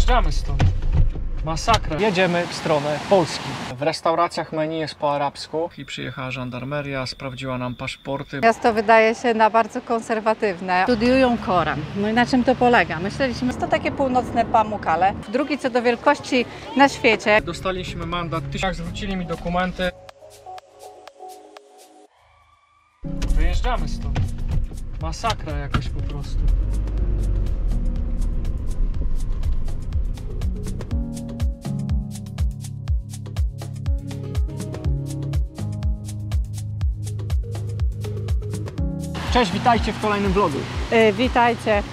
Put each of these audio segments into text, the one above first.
Wyjeżdżamy stąd. Masakra. Jedziemy w stronę Polski. W restauracjach menu jest po arabsku i przyjechała żandarmeria, sprawdziła nam paszporty. Miasto wydaje się na bardzo konserwatywne. Studiują Koran. No i na czym to polega? Myśleliśmy, że to takie północne Pamukkale. Drugi co do wielkości na świecie. Dostaliśmy mandat, zwrócili mi dokumenty. Wyjeżdżamy stąd. Masakra jakaś po prostu. Cześć, witajcie w kolejnym vlogu. Witajcie.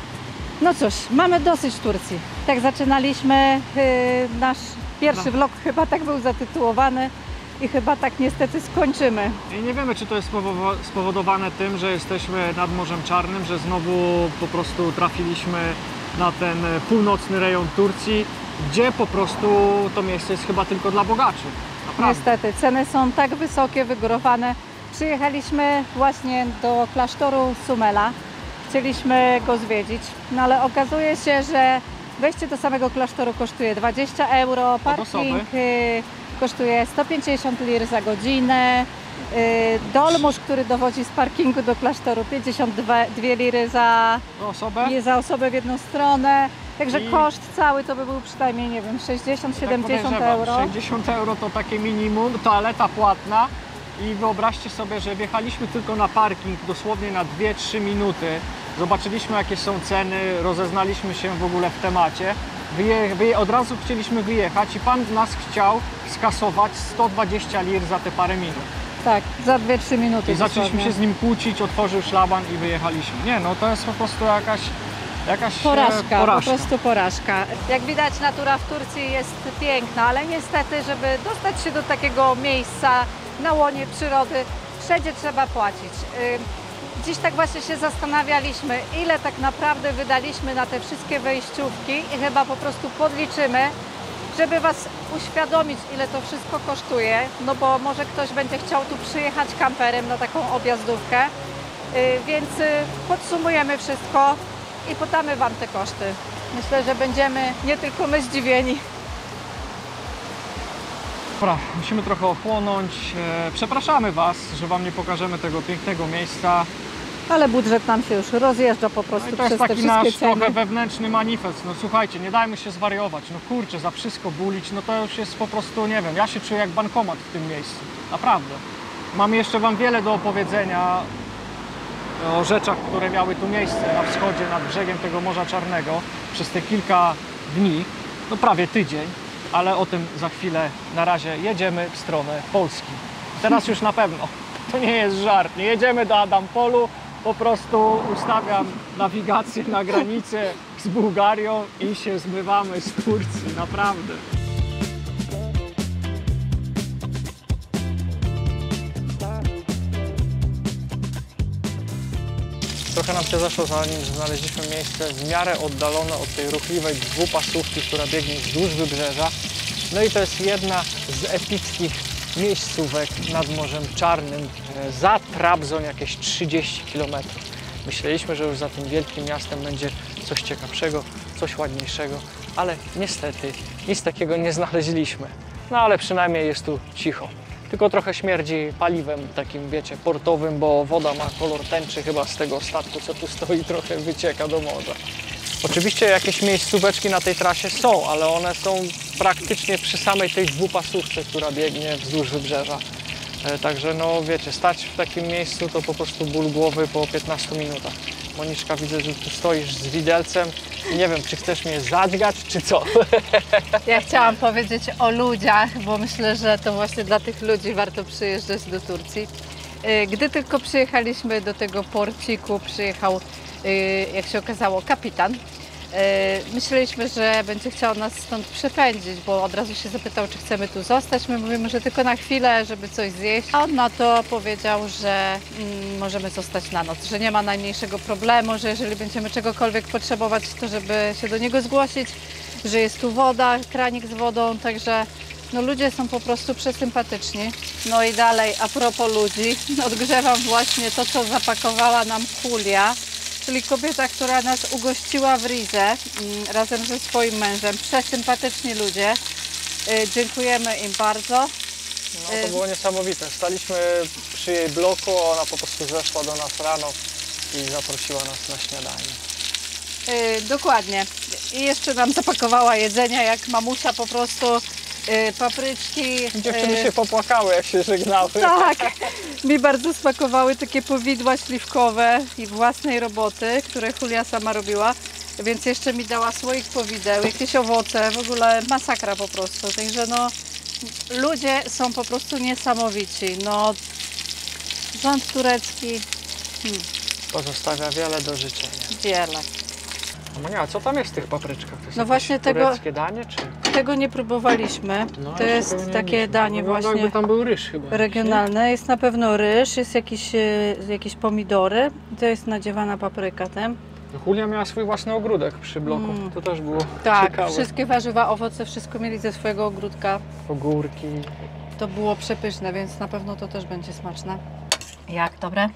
No cóż, mamy dosyć Turcji. Tak zaczynaliśmy, nasz pierwszy vlog chyba tak był zatytułowany i chyba tak niestety skończymy. I nie wiemy, czy to jest spowodowane tym, że jesteśmy nad Morzem Czarnym, że znowu po prostu trafiliśmy na ten północny rejon Turcji, gdzie po prostu to miejsce jest chyba tylko dla bogaczy. Naprawdę. Niestety, ceny są tak wysokie, wygórowane. Przyjechaliśmy właśnie do klasztoru Sumela. Chcieliśmy go zwiedzić, no ale okazuje się, że wejście do samego klasztoru kosztuje 20 euro, parking kosztuje 150 lir za godzinę, dolmusz, który dowodzi z parkingu do klasztoru 52 liry za osobę w jedną stronę. Także koszt cały to by był przynajmniej, nie wiem, 60-70 euro. 60 euro to takie minimum, toaleta płatna. I wyobraźcie sobie, że wjechaliśmy tylko na parking dosłownie na 2-3 minuty. Zobaczyliśmy, jakie są ceny, rozeznaliśmy się w ogóle w temacie. Od razu chcieliśmy wyjechać i pan nas chciał skasować 120 lir za te parę minut. Tak, za 2-3 minuty. I zaczęliśmy się z nim kłócić, otworzył szlaban i wyjechaliśmy. Nie, no to jest po prostu jakaś porażka, po prostu porażka. Jak widać, natura w Turcji jest piękna, ale niestety, żeby dostać się do takiego miejsca na łonie przyrody, wszędzie trzeba płacić. Dziś tak właśnie się zastanawialiśmy, ile tak naprawdę wydaliśmy na te wszystkie wejściówki i chyba po prostu podliczymy, żeby Was uświadomić, ile to wszystko kosztuje, no bo może ktoś będzie chciał tu przyjechać kamperem na taką objazdówkę, więc podsumujemy wszystko i podamy Wam te koszty. Myślę, że będziemy nie tylko my zdziwieni. Dobra, musimy trochę ochłonąć. Przepraszamy Was, że Wam nie pokażemy tego pięknego miejsca. Ale budżet nam się już rozjeżdża po prostu To jest przez te taki nasz wszystkie ceny. trochę wewnętrzny manifest. No słuchajcie, nie dajmy się zwariować. No kurczę, za wszystko bulić, no to już jest po prostu, nie wiem, ja się czuję jak bankomat w tym miejscu. Naprawdę. Mam jeszcze Wam wiele do opowiedzenia o rzeczach, które miały tu miejsce na wschodzie, nad brzegiem tego Morza Czarnego przez te kilka dni, no prawie tydzień. Ale o tym za chwilę. Na razie jedziemy w stronę Polski. Teraz już na pewno. To nie jest żart. Nie jedziemy do Adampolu. Po prostu ustawiam nawigację na granicę z Bułgarią i się zmywamy z Turcji. Naprawdę. Trochę nam się zeszło, zanim znaleźliśmy miejsce w miarę oddalone od tej ruchliwej dwupasówki, która biegnie wzdłuż wybrzeża. No i to jest jedna z epickich miejscówek nad Morzem Czarnym. Za Trabzon jakieś 30 km. Myśleliśmy, że już za tym wielkim miastem będzie coś ciekawszego, coś ładniejszego, ale niestety nic takiego nie znaleźliśmy. No ale przynajmniej jest tu cicho. Tylko trochę śmierdzi paliwem takim, wiecie, portowym, bo woda ma kolor tęczy chyba z tego statku, co tu stoi, trochę wycieka do morza. Oczywiście jakieś miejscóweczki na tej trasie są, ale one są praktycznie przy samej tej dwupasówce, która biegnie wzdłuż wybrzeża. Także no wiecie, stać w takim miejscu to po prostu ból głowy po 15 minutach. Moniczka, widzę, że tu stoisz z widelcem. Nie wiem, czy chcesz mnie zadźgać, czy co? Ja chciałam powiedzieć o ludziach, bo myślę, że to właśnie dla tych ludzi warto przyjeżdżać do Turcji. Gdy tylko przyjechaliśmy do tego porciku, przyjechał, jak się okazało, kapitan. Myśleliśmy, że będzie chciał nas stąd przepędzić, bo od razu się zapytał, czy chcemy tu zostać. My mówimy, że tylko na chwilę, żeby coś zjeść. A on na to powiedział, że możemy zostać na noc, że nie ma najmniejszego problemu, że jeżeli będziemy czegokolwiek potrzebować, to żeby się do niego zgłosić, że jest tu woda, kranik z wodą, także no ludzie są po prostu przesympatyczni. No i dalej, a propos ludzi, odgrzewam właśnie to, co zapakowała nam Julia, czyli kobieta, która nas ugościła w Rize razem ze swoim mężem. Przesympatyczni ludzie. Dziękujemy im bardzo. No to było niesamowite. Staliśmy przy jej bloku, ona po prostu zeszła do nas rano i zaprosiła nas na śniadanie. Dokładnie. I jeszcze nam zapakowała jedzenia, jak mamusia po prostu, papryczki. Dziewczyny się popłakały, jak się żegnały. Tak, mi bardzo smakowały takie powidła śliwkowe i własnej roboty, które Julia sama robiła. Więc jeszcze mi dała słoik powideł, jakieś owoce, w ogóle masakra po prostu. Także no, ludzie są po prostu niesamowici. No, rząd turecki Pozostawia wiele do życzenia. wiele. Monia, a co tam jest w tych papryczkach? To jest No jakieś właśnie tureckie danie, czy? Tego nie próbowaliśmy. No, To jeszcze jest tego nie takie mieliśmy. danie Wygląda, właśnie jakby tam był ryż chyba. regionalne. Jest na pewno ryż, jest jakieś pomidory. To jest nadziewana papryka tam. No, Julia miała swój własny ogródek przy bloku. To też było Tak, ciekawe. wszystkie warzywa, owoce, wszystko mieli ze swojego ogródka. Ogórki. To było przepyszne, więc na pewno to też będzie smaczne. Jak? Dobre?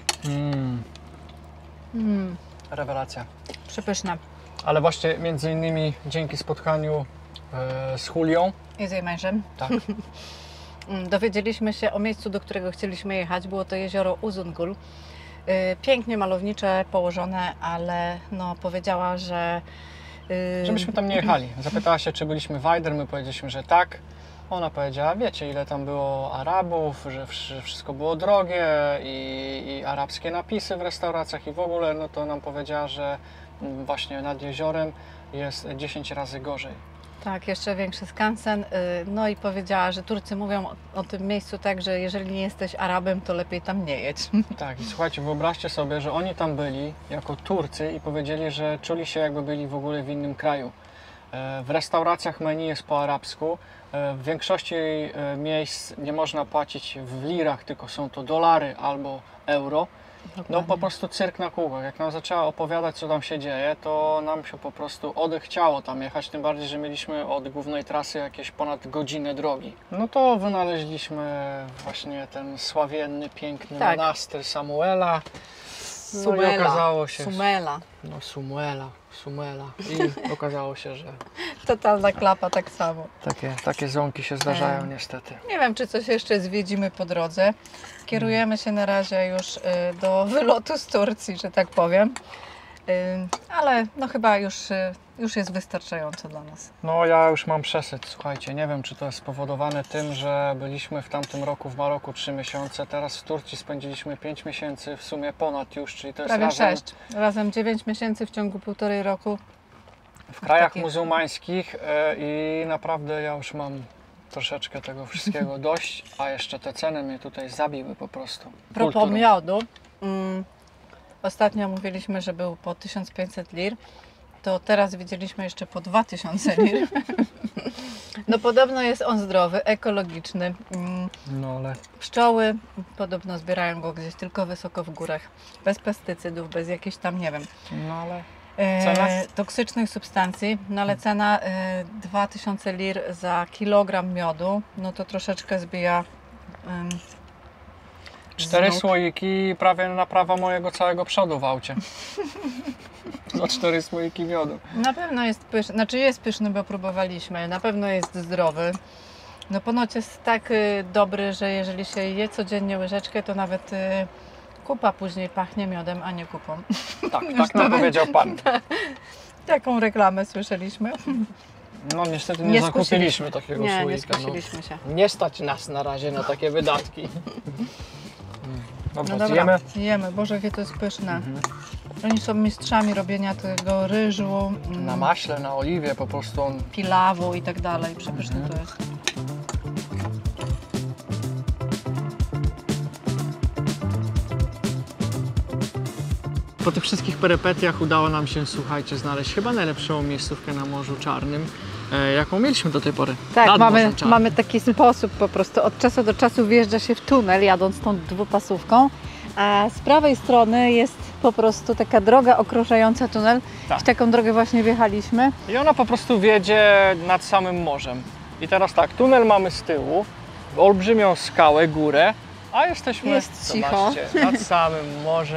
Rewelacja. Przepyszne. Ale właśnie między innymi dzięki spotkaniu z Julią. I z jej mężem. Tak. Dowiedzieliśmy się o miejscu, do którego chcieliśmy jechać. Było to jezioro Uzungul. Pięknie malownicze, położone, ale no, powiedziała, że... Żebyśmy tam nie jechali. Zapytała się, czy byliśmy w Ajder, my powiedzieliśmy, że tak. Ona powiedziała, wiecie, ile tam było Arabów, że wszystko było drogie i arabskie napisy w restauracjach i w ogóle, no to nam powiedziała, że właśnie nad jeziorem jest 10 razy gorzej. Tak, jeszcze większy skansen. No i powiedziała, że Turcy mówią o tym miejscu tak, że jeżeli nie jesteś Arabem, to lepiej tam nie jedź. Tak, i słuchajcie, wyobraźcie sobie, że oni tam byli jako Turcy i powiedzieli, że czuli się jakby byli w ogóle w innym kraju. W restauracjach menu jest po arabsku. W większości miejsc nie można płacić w lirach, tylko są to dolary albo euro. No po prostu cyrk na kółkach. Jak nam zaczęła opowiadać, co tam się dzieje, to nam się po prostu odechciało tam jechać, tym bardziej, że mieliśmy od głównej trasy jakieś ponad godzinę drogi. No to wynaleźliśmy właśnie ten sławienny, piękny monaster Samuela. No i okazało się... Sumela. No Sumuela. I okazało się, że Totalna klapa tak samo. takie ząki się zdarzają niestety. Nie wiem, czy coś jeszcze zwiedzimy po drodze. Kierujemy się na razie już do wylotu z Turcji, że tak powiem. Ale no chyba już jest wystarczająco dla nas. No ja już mam przesyt, słuchajcie, nie wiem, czy to jest spowodowane tym, że byliśmy w tamtym roku w Maroku 3 miesiące, teraz w Turcji spędziliśmy 5 miesięcy, w sumie ponad już, czyli to jest Prawie razem 6. Razem 9 miesięcy w ciągu 1,5 roku. w krajach muzułmańskich i naprawdę ja już mam troszeczkę tego wszystkiego dość, a jeszcze te ceny mnie tutaj zabiły po prostu. Propos miodu, ostatnio mówiliśmy, że był po 1500 lir, to teraz widzieliśmy jeszcze po 2000 lir. No podobno jest on zdrowy, ekologiczny. No ale... Pszczoły podobno zbierają go gdzieś tylko wysoko w górach, bez pestycydów, bez jakichś tam, nie wiem, No ale... Cena? Toksycznych substancji, no ale cena 2000 lir za kilogram miodu, no to troszeczkę zbija 4 z nóg. słoiki prawie naprawa mojego całego przodu w aucie. Za 4 słoiki miodu. Na pewno jest pyszny, znaczy jest pyszny, bo próbowaliśmy, na pewno jest zdrowy. No ponoć jest tak dobry, że jeżeli się je codziennie łyżeczkę, to nawet kupa później pachnie miodem, a nie kupą. Tak nam powiedział pan. Taką reklamę słyszeliśmy. No niestety Nie nie zakupiliśmy takiego Nie, nie słoika. skusiliśmy się. Nie stać nas na razie na takie wydatki. Dobra, No zjemy. dobra, jemy. Boże, jakie to jest pyszne. Oni są mistrzami robienia tego ryżu, Na maśle, na oliwie po prostu on... pilawu i tak dalej. Przepyszne to jest. Po tych wszystkich perypetiach udało nam się, słuchajcie, znaleźć chyba najlepszą miejscówkę na Morzu Czarnym, jaką mieliśmy do tej pory. Tak, Nad Morzem Czarnym. mamy taki sposób po prostu. Od czasu do czasu wjeżdża się w tunel, jadąc tą dwupasówką, a z prawej strony jest po prostu taka droga okrążająca tunel. Tak. W taką drogę właśnie wjechaliśmy. I ona po prostu wiedzie nad samym morzem. I teraz tak, tunel mamy z tyłu, olbrzymią skałę, górę, a jesteśmy, Jest cicho. zobaczcie, nad samym morzem.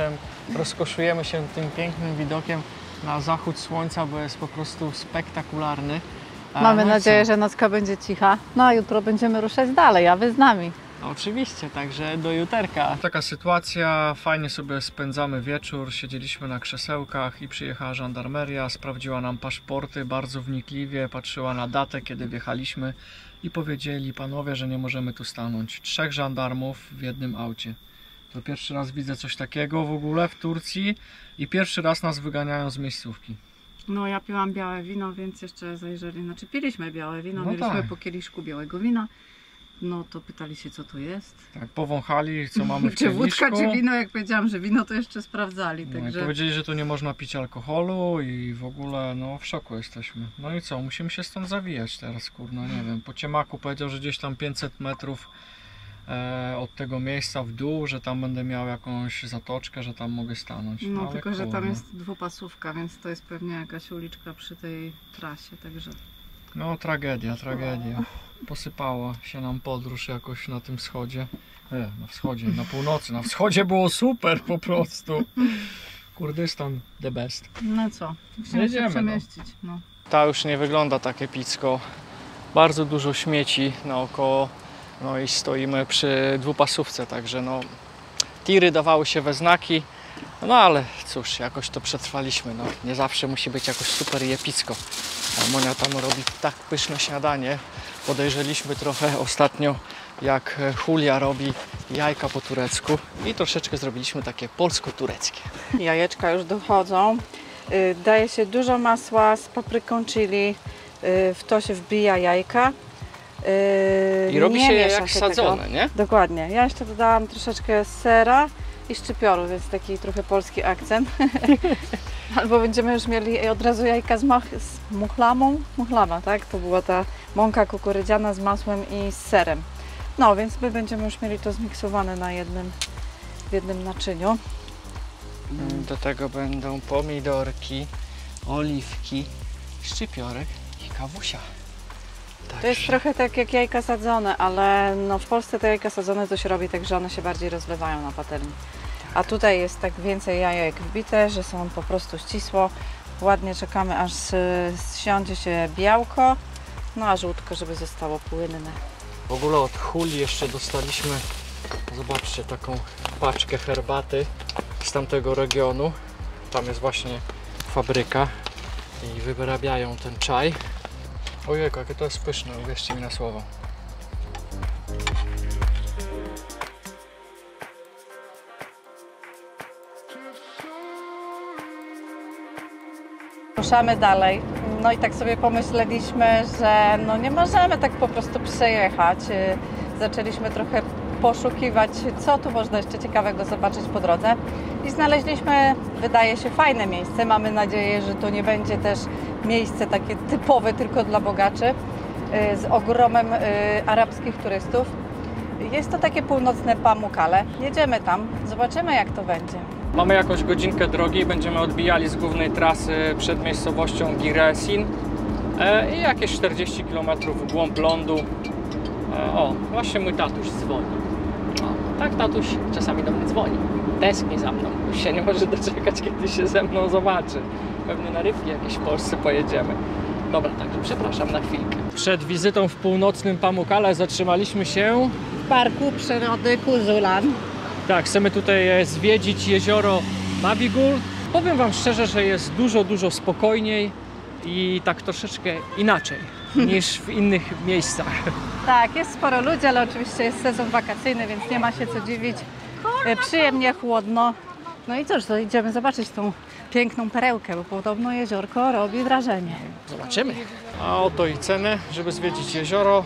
rozkoszujemy się tym pięknym widokiem na zachód słońca, bo jest po prostu spektakularny. Mamy No i nadzieję, co? że nocka będzie cicha. No a jutro będziemy ruszać dalej, a wy z nami. Oczywiście, także do juterka. Taka sytuacja, fajnie sobie spędzamy wieczór, siedzieliśmy na krzesełkach i przyjechała żandarmeria, sprawdziła nam paszporty bardzo wnikliwie, patrzyła na datę, kiedy wjechaliśmy i powiedzieli panowie, że nie możemy tu stanąć. 3 żandarmów w jednym aucie. To pierwszy raz widzę coś takiego w ogóle w Turcji i pierwszy raz nas wyganiają z miejscówki. No ja piłam białe wino, więc jeszcze zajrzeli, znaczy piliśmy białe wino, No mieliśmy tak. po kieliszku białego wina. No to pytali się, co to jest. Tak, powąchali, co mamy w Czy wódka, kieliszku. czy wino? Jak powiedziałam, że wino, to jeszcze sprawdzali. No i Także powiedzieli, że tu nie można pić alkoholu i w ogóle no w szoku jesteśmy. No i co, musimy się stąd zawijać teraz, kurno, nie wiem. Po ciemaku powiedział, że gdzieś tam 500 metrów od tego miejsca w dół, że tam będę miał jakąś zatoczkę, że tam mogę stanąć. no ale tylko, że tam kurno. jest dwupasówka, więc to jest pewnie jakaś uliczka przy tej trasie, także... No tragedia. Posypała się nam podróż jakoś na tym wschodzie. Na wschodzie, na północy. Na wschodzie było super po prostu. Kurdystan the best. No co, musimy Jedziemy, się no. przemieścić. No. Ta już nie wygląda tak epicko. Bardzo dużo śmieci naokoło. No i stoimy przy dwupasówce, także no tiry dawały się we znaki. No ale cóż, jakoś to przetrwaliśmy. No, nie zawsze musi być jakoś super i epicko. A Monia tam robi tak pyszne śniadanie. Podejrzeliśmy trochę ostatnio, jak Julia robi jajka po turecku i troszeczkę zrobiliśmy takie polsko-tureckie. Jajeczka już dochodzą. Daje się dużo masła z papryką chili. W to się wbija jajka. I robi Nie się je miesza jak się sadzone, tego. nie? Dokładnie. Ja jeszcze dodałam troszeczkę sera i szczypioru, więc taki trochę polski akcent. Albo będziemy już mieli od razu jajka z muchlamą. Muchlama, tak? To była ta mąka kukurydziana z masłem i z serem. No, więc my będziemy już mieli to zmiksowane w jednym naczyniu. Do tego będą pomidorki, oliwki, szczypiorek i kawusia. To jest trochę tak jak jajka sadzone, ale no w Polsce te jajka sadzone to się robi tak, że one się bardziej rozlewają na patelni. A tutaj jest tak więcej jajek wbite, że są po prostu ścisło. Ładnie czekamy, aż zsiądzie się białko, no a żółtko, żeby zostało płynne. W ogóle od Huli jeszcze dostaliśmy, zobaczcie, taką paczkę herbaty z tamtego regionu. Tam jest właśnie fabryka i wyrabiają ten czaj. Ojej, jakie to jest pyszne, uwierzcie mi na słowo. Ruszamy dalej. No i tak sobie pomyśleliśmy, że no nie możemy tak po prostu przejechać. Zaczęliśmy trochę poszukiwać, co tu można jeszcze ciekawego zobaczyć po drodze. I znaleźliśmy, wydaje się, fajne miejsce. Mamy nadzieję, że to nie będzie też miejsce takie typowe tylko dla bogaczy, z ogromem arabskich turystów. Jest to takie północne Pamukkale. Jedziemy tam, zobaczymy jak to będzie. Mamy jakąś godzinkę drogi, będziemy odbijali z głównej trasy przed miejscowością Giresun i jakieś 40 km w głąb lądu. O, właśnie mój tatuś dzwoni. O, tak, tatuś czasami do mnie dzwoni. Tęskni za mną. Już się nie może doczekać, kiedy się ze mną zobaczy. Pewnie na rybki jakieś w Polsce pojedziemy. Dobra, także przepraszam na chwilkę. Przed wizytą w północnym Pamukkale zatrzymaliśmy się. W Parku Przyrody Kuzulan. Tak, chcemy tutaj zwiedzić jezioro Babigul. Powiem Wam szczerze, że jest dużo spokojniej i tak troszeczkę inaczej niż w innych miejscach. Tak, jest sporo ludzi, ale oczywiście jest sezon wakacyjny, więc nie ma się co dziwić. Przyjemnie, chłodno. No i cóż, to idziemy zobaczyć tą piękną perełkę, bo podobno jeziorko robi wrażenie. Zobaczymy. A oto i ceny, żeby zwiedzić jezioro.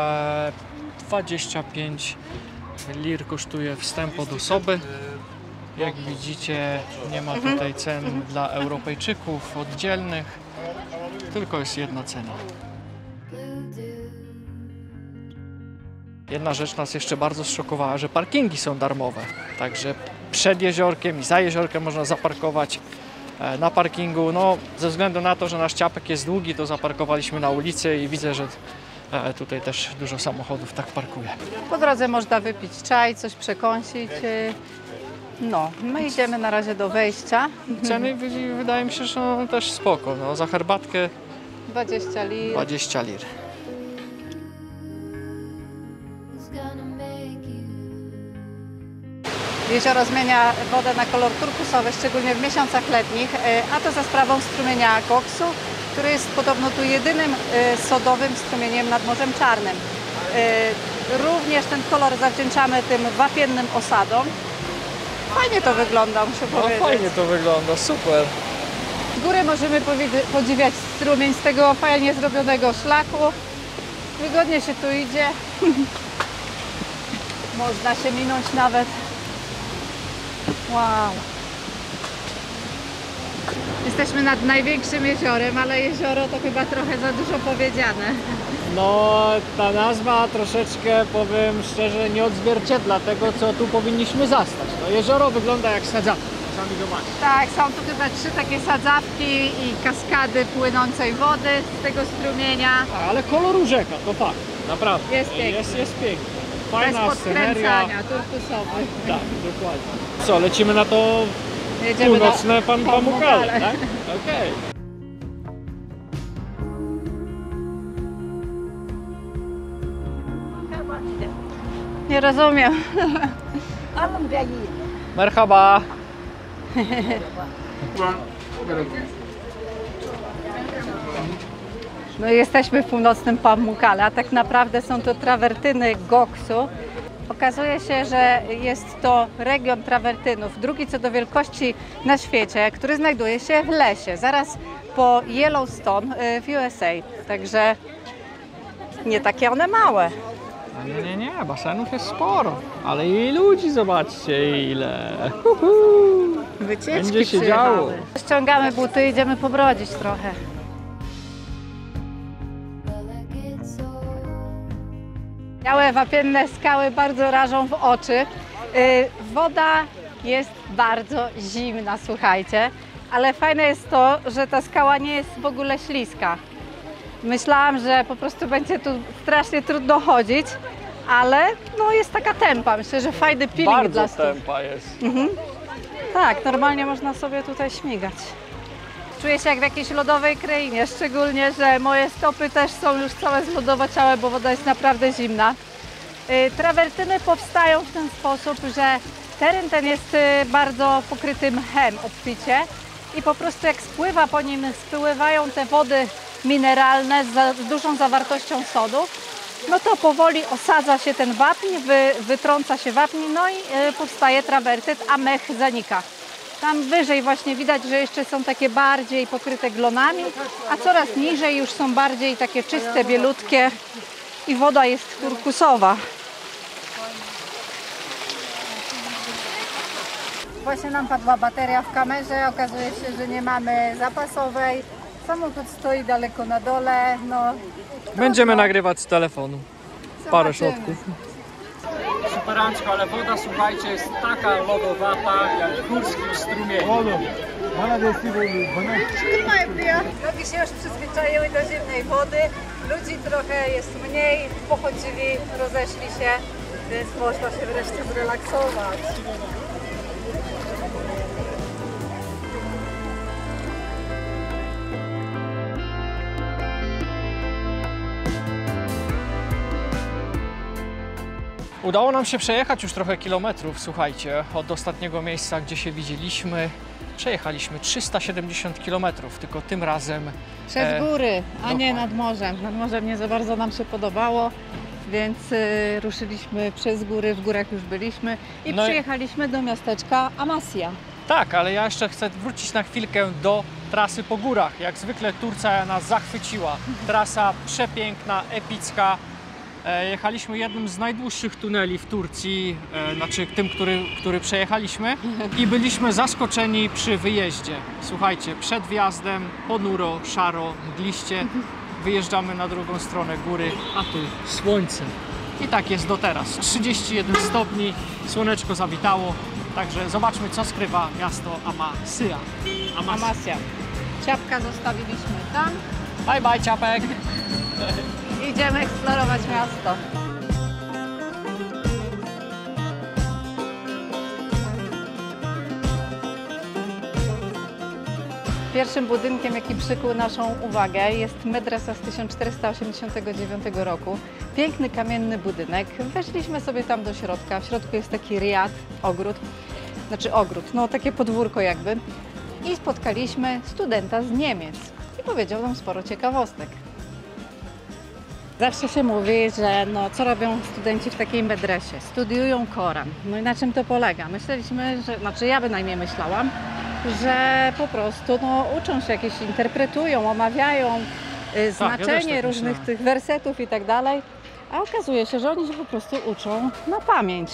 25 lir kosztuje wstęp od osoby. Jak widzicie, nie ma tutaj cen dla Europejczyków oddzielnych, tylko jest jedna cena. Jedna rzecz nas jeszcze bardzo zszokowała, że parkingi są darmowe. Także przed jeziorkiem i za jeziorkiem można zaparkować na parkingu. No, ze względu na to, że nasz ciapek jest długi, to zaparkowaliśmy na ulicy i widzę, że tutaj też dużo samochodów tak parkuje. Po drodze można wypić czaj, coś przekąsić. No, my idziemy na razie do wejścia. Ceny wydaje mi się, że są też spoko. No, za herbatkę 20 lir. 20 lir. Jezioro zmienia wodę na kolor turkusowy, szczególnie w miesiącach letnich, a to za sprawą strumienia Goksu, który jest podobno tu jedynym sodowym strumieniem nad Morzem Czarnym. Również ten kolor zawdzięczamy tym wapiennym osadom. Fajnie to wygląda, muszę No powiedzieć. fajnie to wygląda, super. Z góry możemy podziwiać strumień z tego fajnie zrobionego szlaku. Wygodnie się tu idzie. Można się minąć nawet. Wow. Jesteśmy nad największym jeziorem, ale jezioro to chyba trochę za dużo powiedziane. No, ta nazwa troszeczkę, powiem szczerze, nie odzwierciedla tego, co tu powinniśmy zastać. No, jezioro wygląda jak sadzawka, sami zobaczcie. Tak, są tu chyba 3 takie sadzawki i kaskady płynącej wody z tego strumienia. Ale koloru rzeka, to fakt, naprawdę. Jest piękny. Jest piękny. Bez Fajna sceneria. podkręcania, turkusowy. Tak, dokładnie. Co, lecimy na to Jedziemy północne na Pamukkale, Pamukkale. tak? Okej. Nie rozumiem. Merhaba. No jesteśmy w północnym Pamukkale, a tak naprawdę są to trawertyny Goksu. Okazuje się, że jest to region trawertynów, drugi co do wielkości na świecie, który znajduje się w lesie, zaraz po Yellowstone w USA. Także nie takie one małe. Nie, basenów jest sporo, ale i ludzi zobaczcie ile. Wycieczki Będzie się przyjechały. działo. Ściągamy buty i idziemy pobrodzić trochę. Białe, wapienne skały bardzo rażą w oczy. Woda jest bardzo zimna, słuchajcie, ale fajne jest to, że ta skała nie jest w ogóle śliska. Myślałam, że po prostu będzie tu strasznie trudno chodzić, ale no jest taka tempa. Myślę, że fajny peeling dla Bardzo stóp. tempa jest. Tak, normalnie można sobie tutaj śmigać. Czuję się jak w jakiejś lodowej krainie, szczególnie, że moje stopy też są już całe zlodowaciałe, bo woda jest naprawdę zimna. Trawertyny powstają w ten sposób, że teren ten jest bardzo pokryty mchem obficie i po prostu jak spływa po nim, spływają te wody mineralne z dużą zawartością sodu, no to powoli osadza się ten wapń, wytrąca się wapń, no i powstaje trawertyt, a mech zanika. Tam wyżej właśnie widać, że jeszcze są takie bardziej pokryte glonami, a coraz niżej już są bardziej takie czyste, bielutkie i woda jest turkusowa. Właśnie nam padła bateria w kamerze, okazuje się, że nie mamy zapasowej. Samochód stoi daleko na dole, no Będziemy trudno. nagrywać z telefonu. Parę Zobaczymy. szotków. Superancko, ale woda, słuchajcie, jest taka lodowata jak w górskim strumieniu. Nogi się już przyzwyczaiły do zimnej wody, ludzi trochę jest mniej, pochodzili, rozeszli się, więc można się wreszcie zrelaksować. Udało nam się przejechać już trochę kilometrów, słuchajcie, od ostatniego miejsca, gdzie się widzieliśmy. Przejechaliśmy 370 km, tylko tym razem Przez góry, a nie dokładnie. nad morzem. Nad morzem nie za bardzo nam się podobało, więc ruszyliśmy przez góry, w górach już byliśmy i No i- przyjechaliśmy do miasteczka Amasya. Tak, ale ja jeszcze chcę wrócić na chwilkę do trasy po górach. Jak zwykle Turcja nas zachwyciła. Trasa przepiękna, epicka. Jechaliśmy jednym z najdłuższych tuneli w Turcji, znaczy tym, który przejechaliśmy i byliśmy zaskoczeni przy wyjeździe. Słuchajcie, przed wjazdem ponuro, szaro, mgliście, wyjeżdżamy na drugą stronę góry, a tu słońce. I tak jest do teraz. 31 stopni, słoneczko zawitało, także zobaczmy, co skrywa miasto Amasya. Amasya. Ciapka zostawiliśmy tam. Bye bye, ciapek! Idziemy eksplorować miasto. Pierwszym budynkiem, jaki przykuł naszą uwagę, jest Medresa z 1489 roku. Piękny kamienny budynek. Weszliśmy sobie tam do środka. W środku jest taki riad, ogród, no takie podwórko jakby. I spotkaliśmy studenta z Niemiec i powiedział nam sporo ciekawostek. Zawsze się mówi, że co robią studenci w takiej medresie? Studiują Koran. No i na czym to polega? Myśleliśmy, że, ja bynajmniej myślałam, że po prostu uczą się jakieś, interpretują, omawiają znaczenie różnych tych wersetów i tak dalej, a okazuje się, że oni się po prostu uczą na pamięć.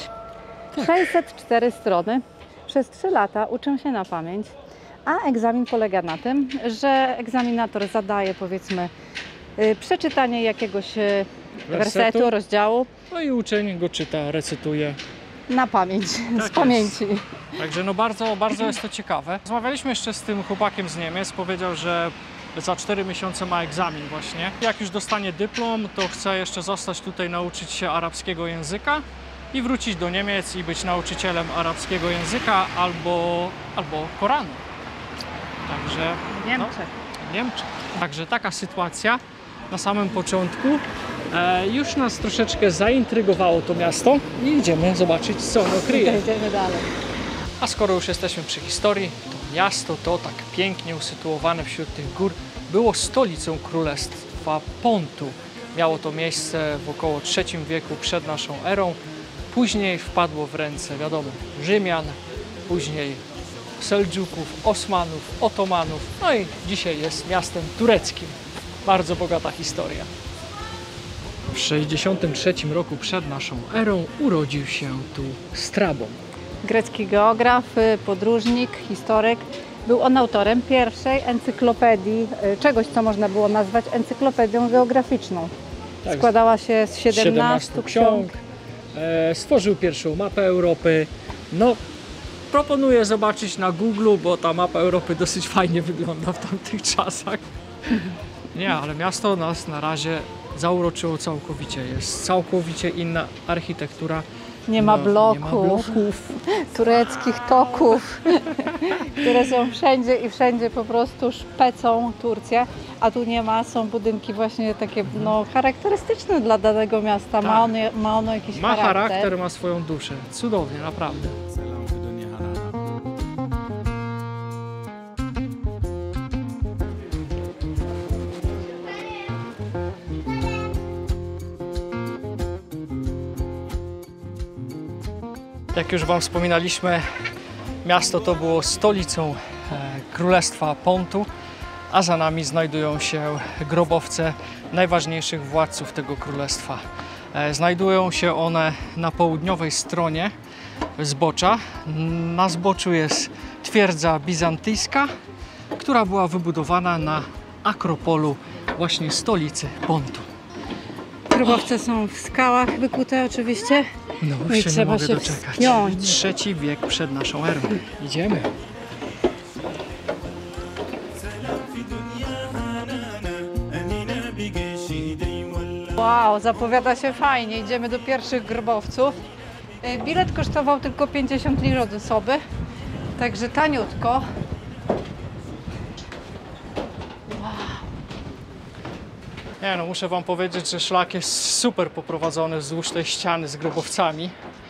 604 strony, przez 3 lata uczą się na pamięć, a egzamin polega na tym, że egzaminator zadaje, powiedzmy, przeczytanie jakiegoś wersetu, rozdziału. No i uczeń go czyta, recytuje. Na pamięć, Tak z pamięci. Jest. Także bardzo, bardzo jest to ciekawe. Rozmawialiśmy jeszcze z tym chłopakiem z Niemiec, powiedział, że za 4 miesiące ma egzamin właśnie. Jak już dostanie dyplom, to chce jeszcze zostać tutaj, nauczyć się arabskiego języka i wrócić do Niemiec i być nauczycielem arabskiego języka albo Koranu. Także Niemczech. Także taka sytuacja na samym początku. Już nas troszeczkę zaintrygowało to miasto i idziemy zobaczyć, co ono kryje. Idziemy dalej. A skoro już jesteśmy przy historii, to miasto to tak pięknie usytuowane wśród tych gór było stolicą Królestwa Pontu. Miało to miejsce w około III wieku przed naszą erą. Później wpadło w ręce, wiadomo, Rzymian, później Seldżuków, Osmanów, Otomanów, no i dzisiaj jest miastem tureckim. Bardzo bogata historia. W 63 roku przed naszą erą urodził się tu Strabon. Grecki geograf, podróżnik, historyk. Był on autorem pierwszej encyklopedii, czegoś, co można było nazwać encyklopedią geograficzną. Tak, składała się z 17 ksiąg. Stworzył pierwszą mapę Europy. No, proponuję zobaczyć na Google, bo ta mapa Europy dosyć fajnie wygląda w tamtych czasach. Nie, ale miasto nas na razie zauroczyło całkowicie. Jest całkowicie inna architektura. Nie ma bloków, tureckich toków, które są wszędzie i wszędzie po prostu szpecą Turcję, a tu nie ma, są budynki właśnie takie charakterystyczne dla danego miasta, Tak. ma ono jakiś Ma charakter. charakter, ma swoją duszę. Cudownie, naprawdę. Jak już Wam wspominaliśmy, miasto to było stolicą Królestwa Pontu, a za nami znajdują się grobowce najważniejszych władców tego królestwa. Znajdują się one na południowej stronie zbocza. Na zboczu jest twierdza bizantyjska, która była wybudowana na Akropolu, właśnie stolicy Pontu. Grobowce są w skałach wykute oczywiście. No I już się nie trzeba mogę się doczekać. wspiąć. III wiek przed naszą erą. Idziemy. Wow, zapowiada się fajnie. Idziemy do pierwszych grobowców. Bilet kosztował tylko 50 lir od osoby, także taniutko. Nie no, muszę Wam powiedzieć, że szlak jest super poprowadzony wzdłuż tej ściany z grobowcami.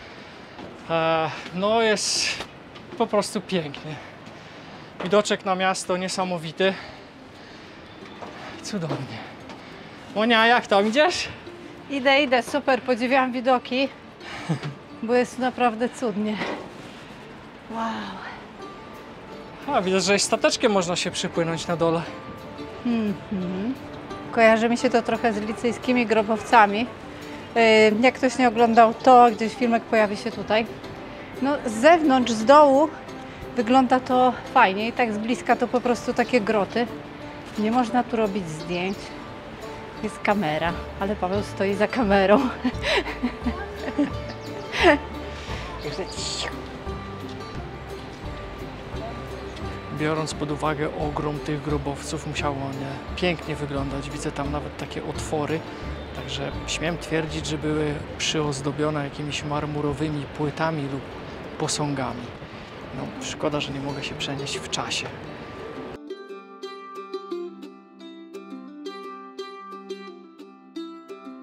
No jest po prostu pięknie. Widoczek na miasto niesamowity. Cudownie. Monia, jak tam idziesz? Idę, super, podziwiam widoki, bo jest naprawdę cudnie. Wow. A, widzę, że stateczkiem można się przypłynąć na dole. Kojarzy mi się to trochę z licyjskimi grobowcami. Jak ktoś nie oglądał, to gdzieś filmek pojawi się tutaj. No, z zewnątrz, z dołu wygląda to fajnie i tak z bliska to po prostu takie groty. Nie można tu robić zdjęć. Jest kamera, ale Paweł stoi za kamerą. Także Biorąc pod uwagę ogrom tych grobowców, musiało one pięknie wyglądać. Widzę tam nawet takie otwory, także śmiem twierdzić, że były przyozdobione jakimiś marmurowymi płytami lub posągami. No, szkoda, że nie mogę się przenieść w czasie.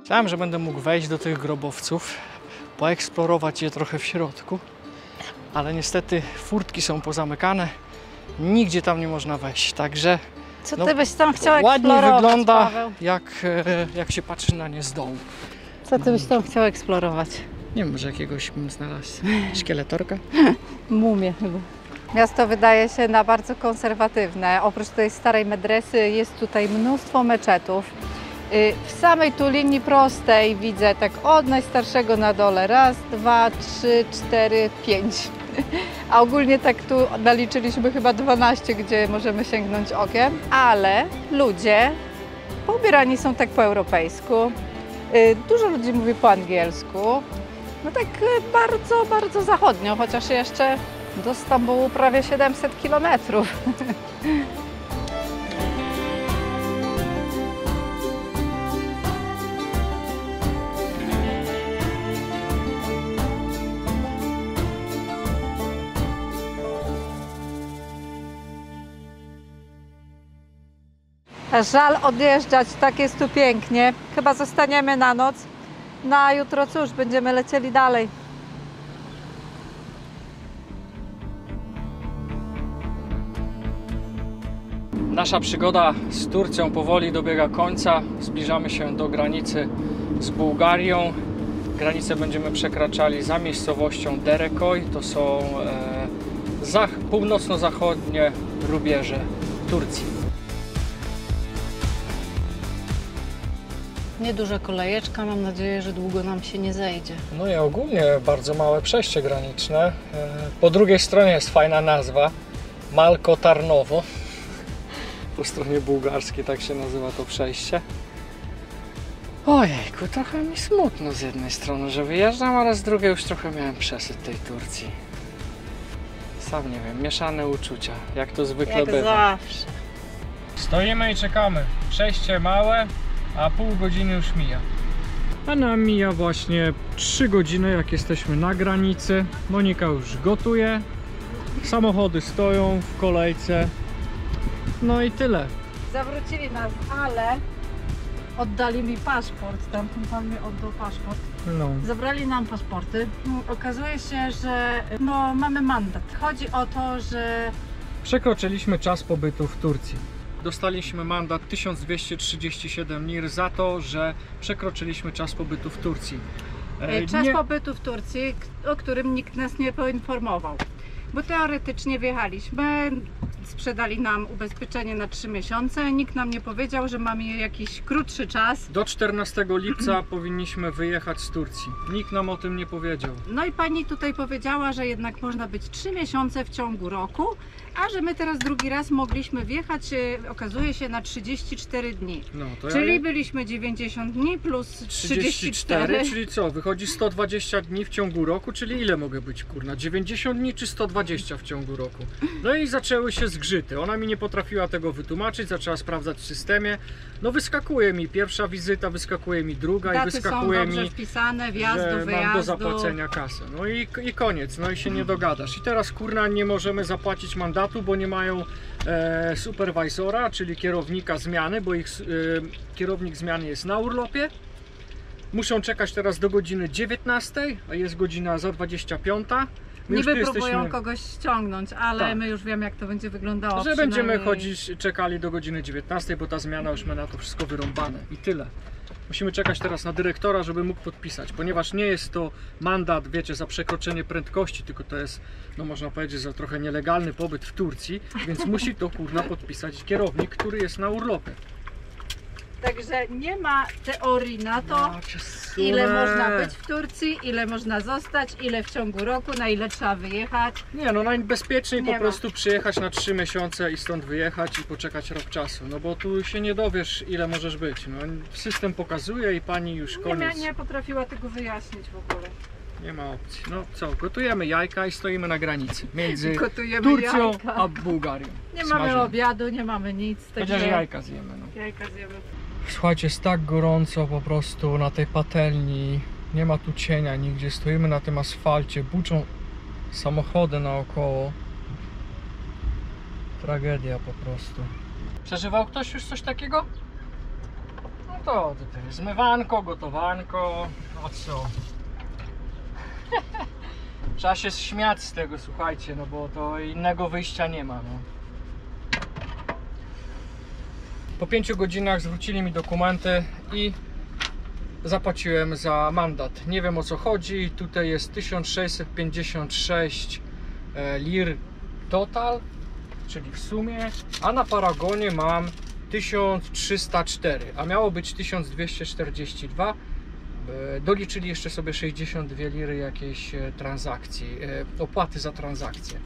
Myślałem, że będę mógł wejść do tych grobowców, poeksplorować je trochę w środku, ale niestety furtki są pozamykane, nigdzie tam nie można wejść, także Co no, ty byś tam chciał ładnie eksplorować, wygląda, Paweł? jak się patrzy na nie z dołu. Co ty byś tam chciał eksplorować? Nie wiem, może jakiegoś bym znalazł szkieletorka? Mumię chyba. Miasto wydaje się na bardzo konserwatywne. Oprócz tej starej medresy jest tutaj mnóstwo meczetów. W samej tu linii prostej widzę tak od najstarszego na dole. 1, 2, 3, 4, 5. A ogólnie tak tu naliczyliśmy chyba 12, gdzie możemy sięgnąć okiem. Ale ludzie poubierani są tak po europejsku. Dużo ludzi mówi po angielsku. No tak bardzo, bardzo zachodnio, chociaż jeszcze do Stambułu prawie 700 kilometrów. Żal odjeżdżać, tak jest tu pięknie. Chyba zostaniemy na noc. No a jutro cóż, będziemy lecieli dalej. Nasza przygoda z Turcją powoli dobiega końca. Zbliżamy się do granicy z Bułgarią. Granicę będziemy przekraczali za miejscowością Derekoy. To są północno-zachodnie rubieże Turcji. Nieduża kolejeczka, mam nadzieję, że długo nam się nie zejdzie. No i ogólnie bardzo małe przejście graniczne. Po drugiej stronie jest fajna nazwa. Malko Tarnowo. Po stronie bułgarskiej tak się nazywa to przejście. Ojejku, trochę mi smutno z jednej strony, że wyjeżdżam, ale z drugiej już trochę miałem przesyt tej Turcji. Sam nie wiem, mieszane uczucia, jak to zwykle Jak bywa. zawsze. Stoimy i czekamy. Przejście małe, a pół godziny już mija. A nam mija właśnie 3 godziny, jak jesteśmy na granicy. Monika już gotuje. Samochody stoją w kolejce. No i tyle. Zawrócili nas, ale oddali mi paszport. Tamten pan mi oddał paszport. No. Zabrali nam paszporty. Okazuje się, że mamy mandat. Chodzi o to, że Przekroczyliśmy czas pobytu w Turcji. Dostaliśmy mandat 1237 lir za to, że przekroczyliśmy czas pobytu w Turcji. czas pobytu w Turcji, o którym nikt nas nie poinformował. Bo teoretycznie wjechaliśmy, sprzedali nam ubezpieczenie na 3 miesiące, nikt nam nie powiedział, że mamy jakiś krótszy czas. Do 14 lipca powinniśmy wyjechać z Turcji. Nikt nam o tym nie powiedział. No i pani tutaj powiedziała, że jednak można być 3 miesiące w ciągu roku, a że my teraz drugi raz mogliśmy wjechać, okazuje się, na 34 dni. No, to Czyli byliśmy 90 dni plus 34. Czyli co? Wychodzi 120 dni w ciągu roku, czyli ile mogę być, kurna? 90 dni czy 120 w ciągu roku? No i zaczęły się zgrzyty. Ona mi nie potrafiła tego wytłumaczyć, zaczęła sprawdzać w systemie. No wyskakuje mi pierwsza wizyta, wyskakuje mi druga Daty i wyskakuje są dobrze mi, wpisane, wjazdu, że mam wyjazdu. do zapłacenia kasę. No i koniec, no i się nie dogadasz. I teraz, kurna, nie możemy zapłacić mandatu, bo nie mają superwajzora, czyli kierownika zmiany, bo ich kierownik zmiany jest na urlopie. Muszą czekać teraz do godziny 19, a jest godzina za 25. My Niby już tu próbują jesteśmy, kogoś ściągnąć, ale Tak. my już wiemy, jak to będzie wyglądało. że będziemy przynajmniej. czekali do godziny 19, bo ta zmiana już ma na to wszystko wyrąbane i tyle. Musimy czekać teraz na dyrektora, żeby mógł podpisać, ponieważ nie jest to mandat, wiecie, za przekroczenie prędkości, tylko to jest, no można powiedzieć, za trochę nielegalny pobyt w Turcji, więc musi to, kurna, podpisać kierownik, który jest na urlopie. Także nie ma teorii na to, Ja cię ile sunę. można być w Turcji, ile można zostać, ile w ciągu roku, na ile trzeba wyjechać. Nie, no najbezpieczniej Nie po ma. prostu przyjechać na 3 miesiące i stąd wyjechać i poczekać rok czasu, no bo tu się nie dowiesz, ile możesz być. No, system pokazuje i pani już koniec. Nie potrafiła tego wyjaśnić w ogóle. Nie ma opcji. No co, gotujemy jajka i stoimy na granicy między Gotujemy Turcją jajka. a Bułgarią. Nie mamy Smażymy. obiadu, nie mamy nic. Chociaż jajka zjemy. No. Jajka zjemy. Słuchajcie, jest tak gorąco po prostu na tej patelni. Nie ma tu cienia nigdzie. Stoimy na tym asfalcie. Buczą samochody naokoło. Tragedia po prostu. Przeżywał ktoś już coś takiego? No to zmywanko, gotowanko, no co? Trzeba się śmiać z tego, słuchajcie, no bo to innego wyjścia nie ma, no. Po 5 godzinach zwrócili mi dokumenty i zapłaciłem za mandat. Nie wiem, o co chodzi. Tutaj jest 1656 lir total, czyli w sumie, a na paragonie mam 1304, a miało być 1242. Doliczyli jeszcze sobie 62 liry jakiejś transakcji, opłaty za transakcję.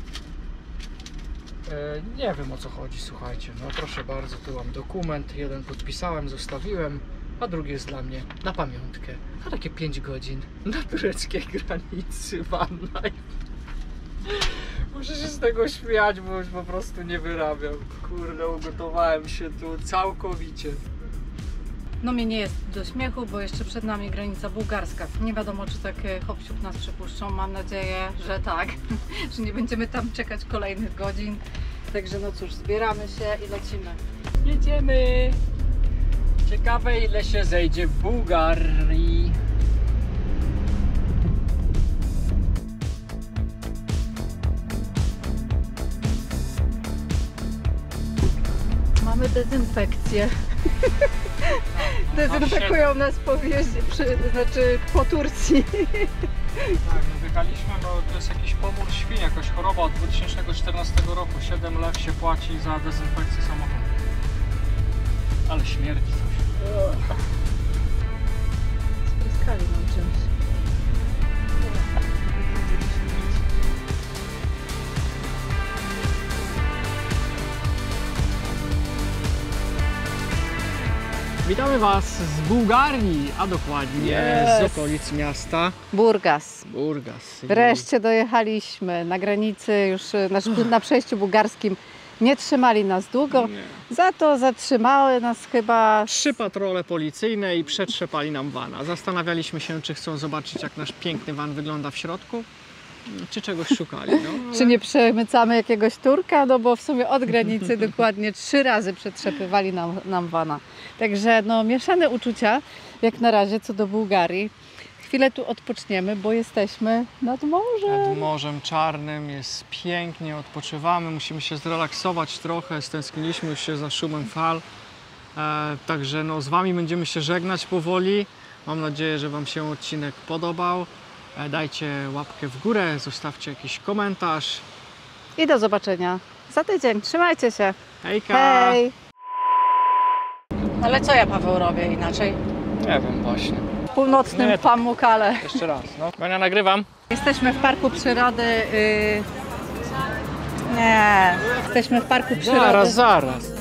Nie wiem, o co chodzi, słuchajcie. No proszę bardzo, tu mam dokument. Jeden podpisałem, zostawiłem, a drugi jest dla mnie na pamiątkę. A takie 5 godzin na tureckiej granicy van life. Muszę się z tego śmiać, bo już po prostu nie wyrabiam. Kurde, ugotowałem się tu całkowicie. No mnie nie jest do śmiechu, bo jeszcze przed nami granica bułgarska. Nie wiadomo, czy tak hop-siup nas przepuszczą. Mam nadzieję, że tak, że nie będziemy tam czekać kolejnych godzin. Także no cóż, zbieramy się i lecimy. Jedziemy! Ciekawe, ile się zejdzie w Bułgarii. Mamy dezynfekcję. Dezynfekują nas po wjeździe, znaczy po Turcji. Tak, no wjechaliśmy, bo to jest jakiś pomór świń, jakaś choroba od 2014 roku. 7 lew się płaci za dezynfekcję samochodu. Ale śmierdzi coś. Spryskali nam czymś. Witamy Was z Bułgarii, a dokładnie Yes. z okolic miasta Burgas. Burgas. Wreszcie dojechaliśmy na granicy, już na przejściu bułgarskim. Nie trzymali nas długo, Nie. za to zatrzymały nas chyba 3 patrole policyjne i przetrzepali nam vana. Zastanawialiśmy się, czy chcą zobaczyć, jak nasz piękny van wygląda w środku, czy czegoś szukali. No, ale... Czy nie przemycamy jakiegoś Turka? No bo w sumie od granicy dokładnie 3 razy przetrzepywali nam vana. Także no mieszane uczucia jak na razie co do Bułgarii. Chwilę tu odpoczniemy, bo jesteśmy nad morzem. Nad Morzem Czarnym jest pięknie, odpoczywamy, musimy się zrelaksować trochę, stęskniliśmy już się za szumem fal. Także no, z Wami będziemy się żegnać powoli. Mam nadzieję, że Wam się odcinek podobał. Dajcie łapkę w górę, zostawcie jakiś komentarz. I do zobaczenia za tydzień. Trzymajcie się. Hejka! Hej! Ale co ja, Paweł, robię inaczej? Nie wiem właśnie. W północnym Nie, to- Pamukkale. Jeszcze raz, no. Bania, nagrywam. Jesteśmy w parku przyrody. Nie, jesteśmy w parku przyrody. Zaraz.